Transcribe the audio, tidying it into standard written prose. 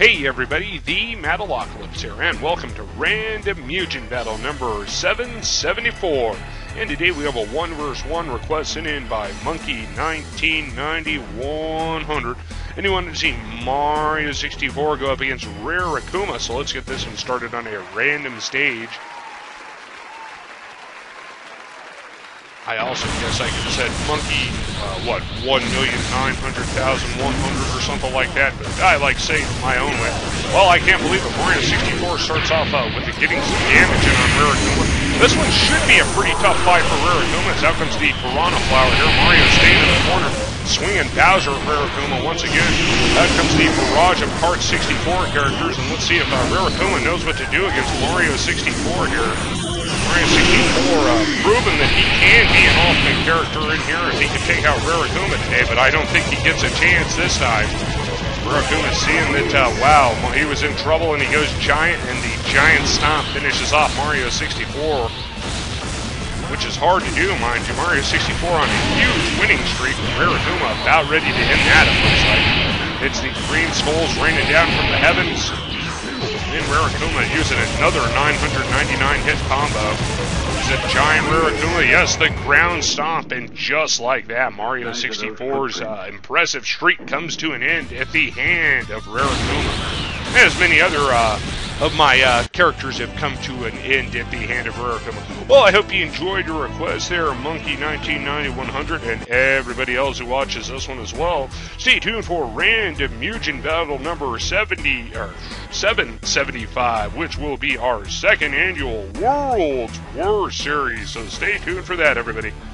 Hey everybody, TheMattalocalypse here, and welcome to Random Mugen Battle number 774. And today we have a 1 vs. 1 request sent in by Monkey1990-100. And he wanted to see Mario 64 go up against Rare Akuma, so let's get this one started on a random stage. I also guess I could have said Monkey, 1,900,100 or something like that, but I like saying it my own way. Well, I can't believe it. Mario 64 starts off with it getting some damage in on Rare Akuma. This one should be a pretty tough fight for Rare Akuma, as out comes the Piranha Flower here. Mario staying in the corner, swinging Bowser at Rare Akuma once again. Out comes the barrage of Part 64 characters, and let's see if Rare Akuma knows what to do against Mario 64 here. Mario 64 proven that he can be an ultimate character in here if he can take out Rare Akuma today, but I don't think he gets a chance this time. Rare Akuma seeing that, wow, he was in trouble and he goes giant, and the giant stomp finishes off Mario 64, which is hard to do, mind you. Mario 64 on a huge winning streak, with Rare Akuma about ready to end that, it looks like. It's the green skulls raining down from the heavens. Then Rare Akuma using another 999 hit combo. Is it giant Rare Akuma? Yes, the ground stomp, and just like that, Mario 64's impressive streak comes to an end at the hand of Rare Akuma. As many other of my characters have come to an end at the hand of Rare Akuma. Well, I hope you enjoyed your request there, Monkey1990-100, and everybody else who watches this one as well. Stay tuned for Random Mugen Battle number 775, which will be our second annual World War Series. So stay tuned for that, everybody.